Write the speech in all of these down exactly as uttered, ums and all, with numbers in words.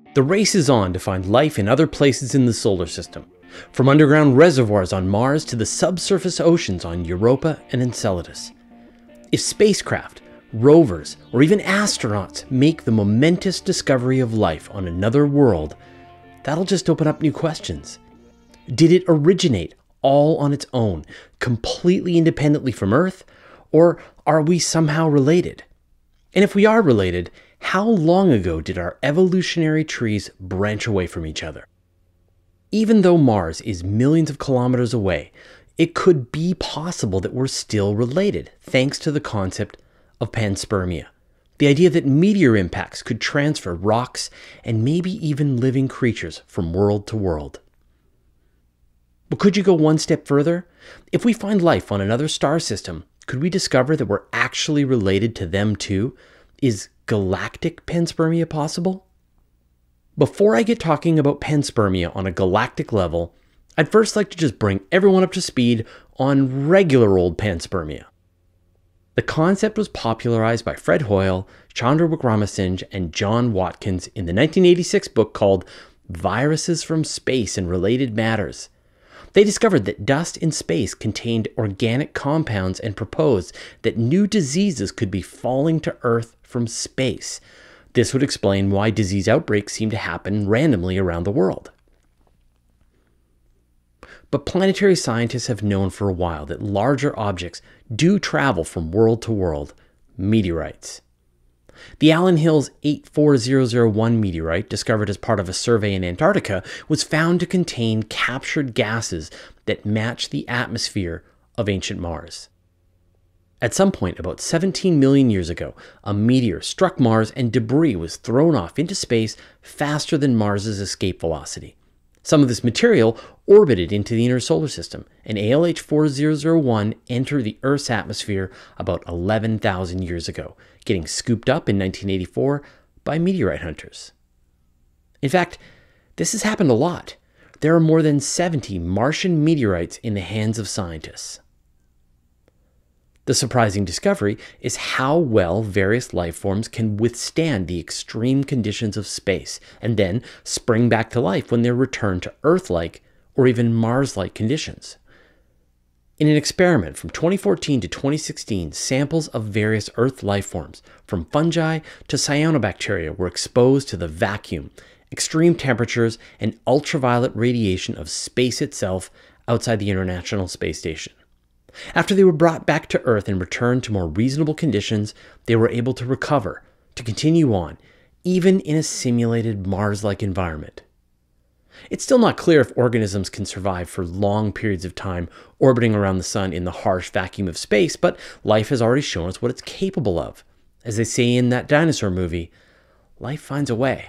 The race is on to find life in other places in the solar system, from underground reservoirs on Mars to the subsurface oceans on Europa and Enceladus. If spacecraft, rovers, or even astronauts make the momentous discovery of life on another world, that'll just open up new questions. Did it originate all on its own, completely independently from Earth, or are we somehow related? And if we are related, how long ago did our evolutionary trees branch away from each other? Even though Mars is millions of kilometers away, it could be possible that we're still related, thanks to the concept of panspermia. The idea that meteor impacts could transfer rocks and maybe even living creatures from world to world. But could you go one step further? If we find life on another star system, could we discover that we're actually related to them too? Is Galactic Panspermia possible? Before I get talking about panspermia on a galactic level, I'd first like to just bring everyone up to speed on regular old panspermia. The concept was popularized by Fred Hoyle, Chandra Wickramasinghe, and John Watkins in the nineteen eighty-six book called Viruses from Space and Related Matters. They discovered that dust in space contained organic compounds and proposed that new diseases could be falling to Earth from space. This would explain why disease outbreaks seem to happen randomly around the world. But planetary scientists have known for a while that larger objects do travel from world to world, meteorites. The Allen Hills eight four zero zero one meteorite, discovered as part of a survey in Antarctica, was found to contain captured gases that match the atmosphere of ancient Mars. At some point about seventeen million years ago, a meteor struck Mars and debris was thrown off into space faster than Mars's escape velocity. Some of this material orbited into the inner solar system, and A L H four zero zero one entered the Earth's atmosphere about eleven thousand years ago, getting scooped up in nineteen eighty-four by meteorite hunters. In fact, this has happened a lot. There are more than seventy Martian meteorites in the hands of scientists. The surprising discovery is how well various life forms can withstand the extreme conditions of space and then spring back to life when they're returned to Earth-like or even Mars-like conditions. In an experiment from twenty fourteen to twenty sixteen, samples of various Earth life forms, from fungi to cyanobacteria, were exposed to the vacuum, extreme temperatures, and ultraviolet radiation of space itself outside the International Space Station. After they were brought back to Earth and returned to more reasonable conditions, they were able to recover, to continue on, even in a simulated Mars-like environment. It's still not clear if organisms can survive for long periods of time orbiting around the sun in the harsh vacuum of space, but life has already shown us what it's capable of. As they say in that dinosaur movie, life finds a way.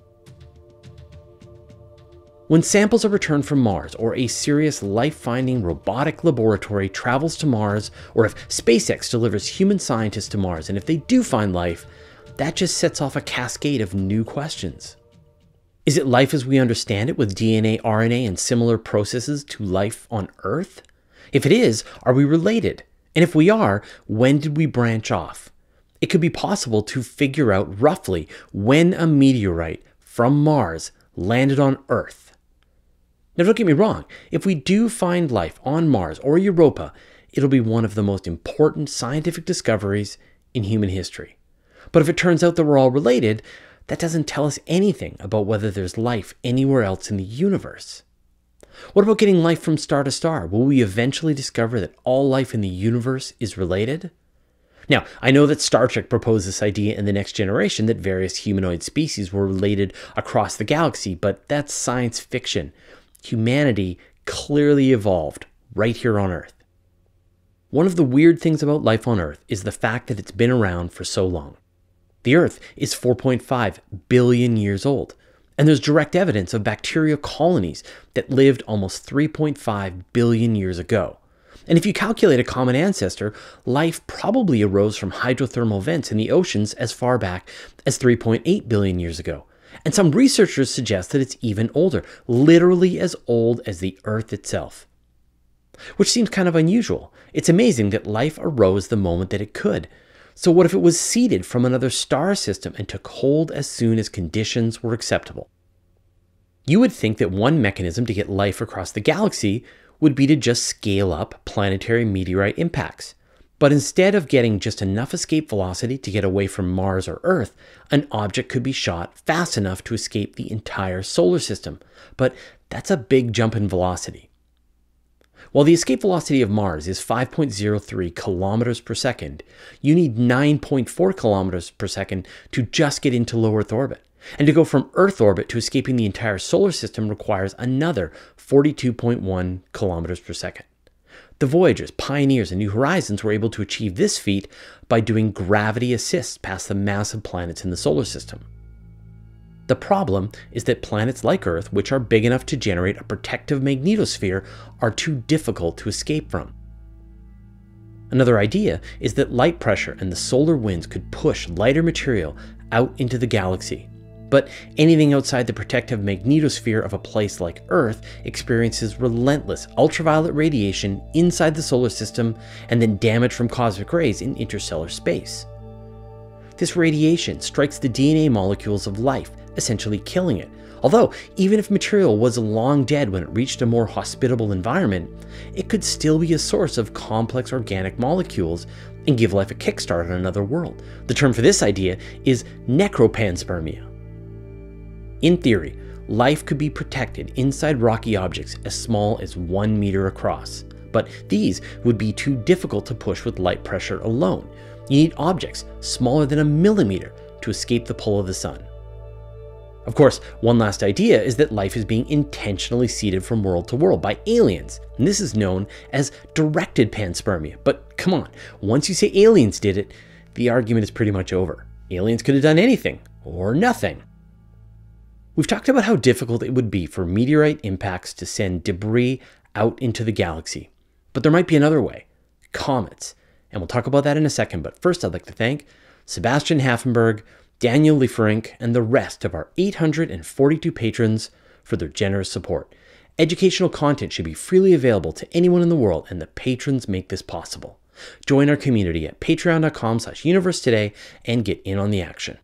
When samples are returned from Mars, or a serious life-finding robotic laboratory travels to Mars, or if SpaceX delivers human scientists to Mars, and if they do find life, that just sets off a cascade of new questions. Is it life as we understand it, with D N A, R N A, and similar processes to life on Earth? If it is, are we related? And if we are, when did we branch off? It could be possible to figure out roughly when a meteorite from Mars landed on Earth. Now don't get me wrong, if we do find life on Mars or Europa, it'll be one of the most important scientific discoveries in human history. But if it turns out that we're all related, that doesn't tell us anything about whether there's life anywhere else in the universe. What about getting life from star to star? Will we eventually discover that all life in the universe is related? Now, I know that Star Trek proposed this idea in The Next Generation that various humanoid species were related across the galaxy, but that's science fiction. Humanity clearly evolved right here on Earth. One of the weird things about life on Earth is the fact that it's been around for so long. The Earth is four point five billion years old, and there's direct evidence of bacterial colonies that lived almost three point five billion years ago. And if you calculate a common ancestor, life probably arose from hydrothermal vents in the oceans as far back as three point eight billion years ago. And some researchers suggest that it's even older, literally as old as the Earth itself. Which seems kind of unusual. It's amazing that life arose the moment that it could. So what if it was seeded from another star system and took hold as soon as conditions were acceptable? You would think that one mechanism to get life across the galaxy would be to just scale up planetary meteorite impacts. But instead of getting just enough escape velocity to get away from Mars or Earth, an object could be shot fast enough to escape the entire solar system. But that's a big jump in velocity. While the escape velocity of Mars is five point zero three kilometers per second, you need nine point four kilometers per second to just get into low Earth orbit. And to go from Earth orbit to escaping the entire solar system requires another forty-two point one kilometers per second. The Voyagers, Pioneers, and New Horizons were able to achieve this feat by doing gravity assists past the massive planets in the solar system. The problem is that planets like Earth, which are big enough to generate a protective magnetosphere, are too difficult to escape from. Another idea is that light pressure and the solar winds could push lighter material out into the galaxy. But anything outside the protective magnetosphere of a place like Earth experiences relentless ultraviolet radiation inside the solar system and then damage from cosmic rays in interstellar space. This radiation strikes the D N A molecules of life, essentially killing it. Although, even if material was long dead when it reached a more hospitable environment, it could still be a source of complex organic molecules and give life a kickstart on another world. The term for this idea is Necro Panspermia. In theory, life could be protected inside rocky objects as small as one meter across, but these would be too difficult to push with light pressure alone. You need objects smaller than a millimeter to escape the pull of the sun. Of course, one last idea is that life is being intentionally seeded from world to world by aliens, and this is known as directed panspermia. But come on, once you say aliens did it, the argument is pretty much over. Aliens could have done anything, or nothing. We've talked about how difficult it would be for meteorite impacts to send debris out into the galaxy. But there might be another way, comets. And we'll talk about that in a second, but first I'd like to thank Sebastian Haffenberg, Daniel Lieferink, and the rest of our eight hundred forty-two patrons for their generous support. Educational content should be freely available to anyone in the world, and the patrons make this possible. Join our community at patreon.com slash universe today and get in on the action.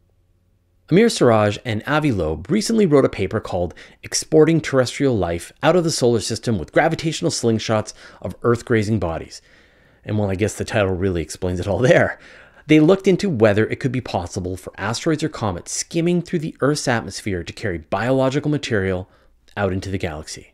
Amir Siraj and Avi Loeb recently wrote a paper called Exporting Terrestrial Life Out of the Solar System with Gravitational Slingshots of Earth-Grazing Bodies. And well, I guess the title really explains it all there. They looked into whether it could be possible for asteroids or comets skimming through the Earth's atmosphere to carry biological material out into the galaxy.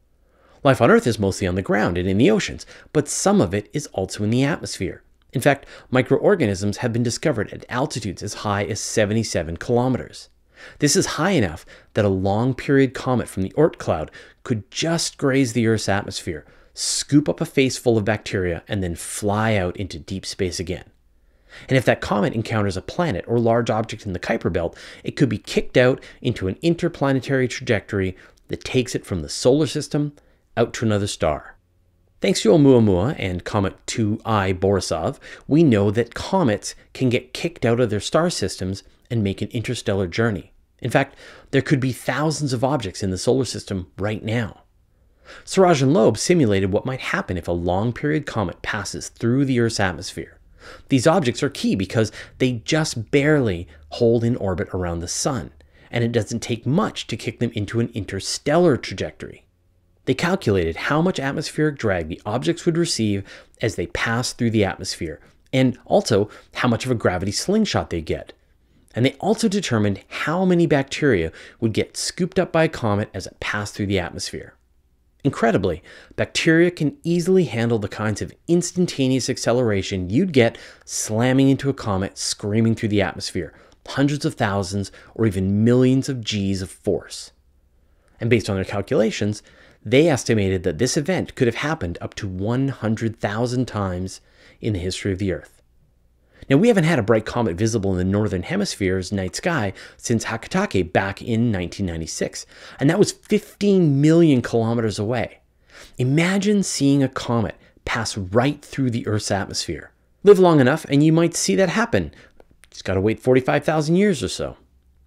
Life on Earth is mostly on the ground and in the oceans, but some of it is also in the atmosphere. In fact, microorganisms have been discovered at altitudes as high as seventy-seven kilometers. This is high enough that a long-period comet from the Oort cloud could just graze the Earth's atmosphere, scoop up a face full of bacteria, and then fly out into deep space again. And if that comet encounters a planet or large object in the Kuiper Belt, it could be kicked out into an interplanetary trajectory that takes it from the solar system out to another star. Thanks to Oumuamua and Comet two I Borisov, we know that comets can get kicked out of their star systems and make an interstellar journey. In fact, there could be thousands of objects in the solar system right now. Siraj and Loeb simulated what might happen if a long-period comet passes through the Earth's atmosphere. These objects are key because they just barely hold in orbit around the sun, and it doesn't take much to kick them into an interstellar trajectory. They calculated how much atmospheric drag the objects would receive as they pass through the atmosphere, and also how much of a gravity slingshot they get. And they also determined how many bacteria would get scooped up by a comet as it passed through the atmosphere. Incredibly, bacteria can easily handle the kinds of instantaneous acceleration you'd get slamming into a comet screaming through the atmosphere, hundreds of thousands or even millions of G's of force. And based on their calculations, they estimated that this event could have happened up to one hundred thousand times in the history of the Earth. Now, we haven't had a bright comet visible in the northern hemisphere's night sky since Hyakutake back in nineteen ninety-six, and that was fifteen million kilometers away. Imagine seeing a comet pass right through the Earth's atmosphere. Live long enough and you might see that happen. Just gotta wait forty-five thousand years or so.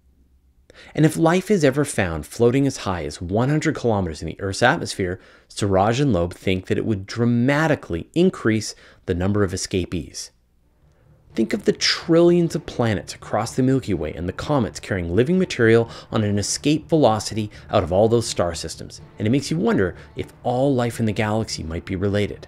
And if life is ever found floating as high as one hundred kilometers in the Earth's atmosphere, Siraj and Loeb think that it would dramatically increase the number of escapees. Think of the trillions of planets across the Milky Way and the comets carrying living material on an escape velocity out of all those star systems, and it makes you wonder if all life in the galaxy might be related.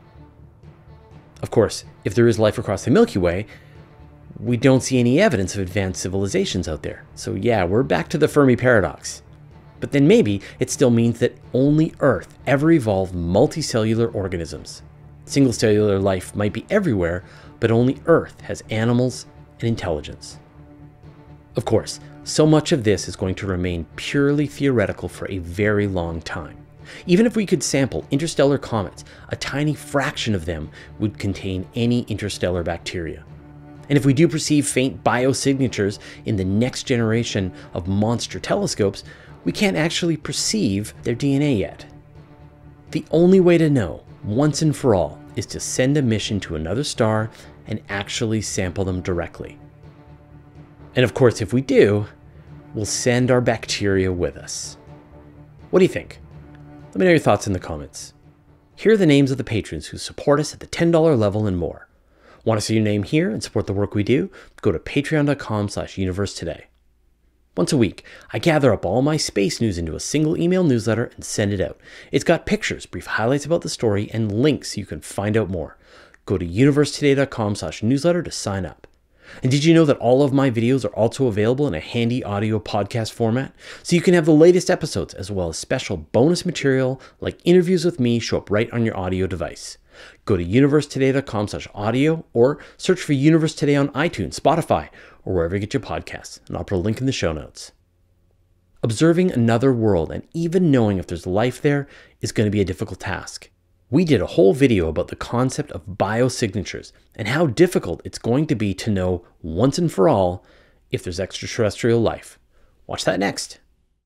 Of course, if there is life across the Milky Way, we don't see any evidence of advanced civilizations out there. So yeah, we're back to the Fermi paradox. But then maybe it still means that only Earth ever evolved multicellular organisms. Single cellular life might be everywhere, but only Earth has animals and intelligence. Of course, so much of this is going to remain purely theoretical for a very long time. Even if we could sample interstellar comets, a tiny fraction of them would contain any interstellar bacteria. And if we do perceive faint biosignatures in the next generation of monster telescopes, we can't actually perceive their D N A yet. The only way to know, once and for all, is to send a mission to another star and actually sample them directly. And of course, if we do, we'll send our bacteria with us. What do you think? Let me know your thoughts in the comments. Here are the names of the patrons who support us at the ten dollar level and more. Want to see your name here and support the work we do? Go to patreon dot com slash universe today. Once a week, I gather up all my space news into a single email newsletter and send it out. It's got pictures, brief highlights about the story, and links so you can find out more. Go to universe today dot com slash newsletter to sign up. And did you know that all of my videos are also available in a handy audio podcast format? So you can have the latest episodes as well as special bonus material like interviews with me show up right on your audio device. Go to universe today dot com slash audio or search for Universe Today on iTunes, Spotify, or wherever you get your podcasts, and I'll put a link in the show notes. Observing another world and even knowing if there's life there is going to be a difficult task. We did a whole video about the concept of biosignatures and how difficult it's going to be to know once and for all if there's extraterrestrial life. Watch that next.